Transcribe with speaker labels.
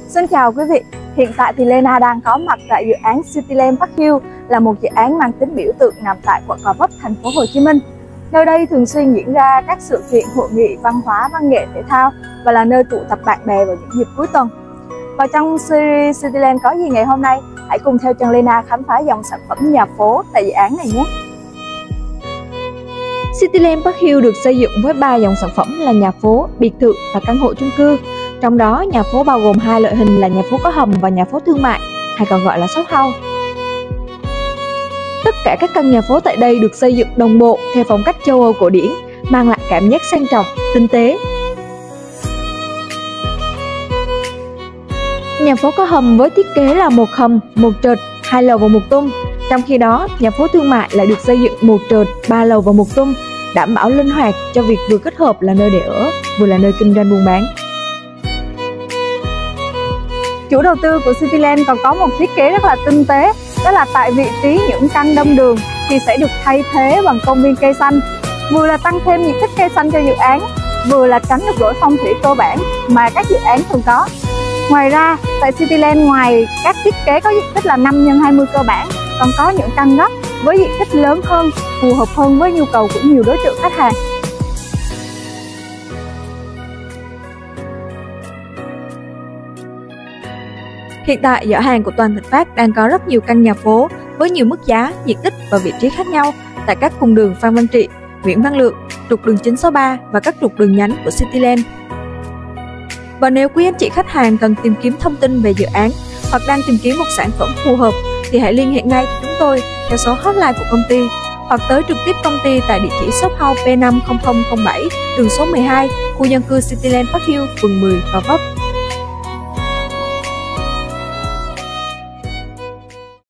Speaker 1: Xin chào quý vị, hiện tại thì Lena đang có mặt tại dự án Cityland Park Hill, là một dự án mang tính biểu tượng nằm tại quận Gò Vấp, thành phố Hồ Chí Minh. Nơi đây thường xuyên diễn ra các sự kiện hội nghị văn hóa, văn nghệ, thể thao và là nơi tụ tập bạn bè vào những dịp cuối tuần. Và trong series Cityland có gì ngày hôm nay, hãy cùng theo chân Lena khám phá dòng sản phẩm nhà phố tại dự án này nhé. Cityland Park Hill được xây dựng với 3 dòng sản phẩm là nhà phố, biệt thự và căn hộ chung cư. Trong đó, nhà phố bao gồm 2 loại hình là nhà phố có hầm và nhà phố thương mại, hay còn gọi là shop house. Tất cả các căn nhà phố tại đây được xây dựng đồng bộ theo phong cách châu Âu cổ điển, mang lại cảm giác sang trọng, tinh tế. Nhà phố có hầm với thiết kế là một hầm, một trệt, 2 lầu và 1 tung. Trong khi đó, nhà phố thương mại lại được xây dựng 1 trệt, 3 lầu và 1 tung, đảm bảo linh hoạt cho việc vừa kết hợp là nơi để ở, vừa là nơi kinh doanh buôn bán. Chủ đầu tư của Cityland còn có một thiết kế rất là tinh tế, đó là tại vị trí những căn đông đường thì sẽ được thay thế bằng công viên cây xanh, vừa là tăng thêm diện tích cây xanh cho dự án, vừa là tránh được lỗi phong thủy cơ bản mà các dự án thường có. Ngoài ra, tại Cityland ngoài các thiết kế có diện tích là 5x20 cơ bản, còn có những căn góc với diện tích lớn hơn, phù hợp hơn với nhu cầu của nhiều đối tượng khách hàng. Hiện tại, giỏ hàng của Toàn Thịnh Phát đang có rất nhiều căn nhà phố với nhiều mức giá, diện tích và vị trí khác nhau tại các cung đường Phan Văn Trị, Nguyễn Văn Lượng, trục đường 963 và các trục đường nhánh của Cityland. Và nếu quý anh chị khách hàng cần tìm kiếm thông tin về dự án hoặc đang tìm kiếm một sản phẩm phù hợp thì hãy liên hệ ngay cho chúng tôi theo số hotline của công ty hoặc tới trực tiếp công ty tại địa chỉ shop house P50007, đường số 12, khu dân cư Cityland Park Hill, phường 10, Gò Vấp.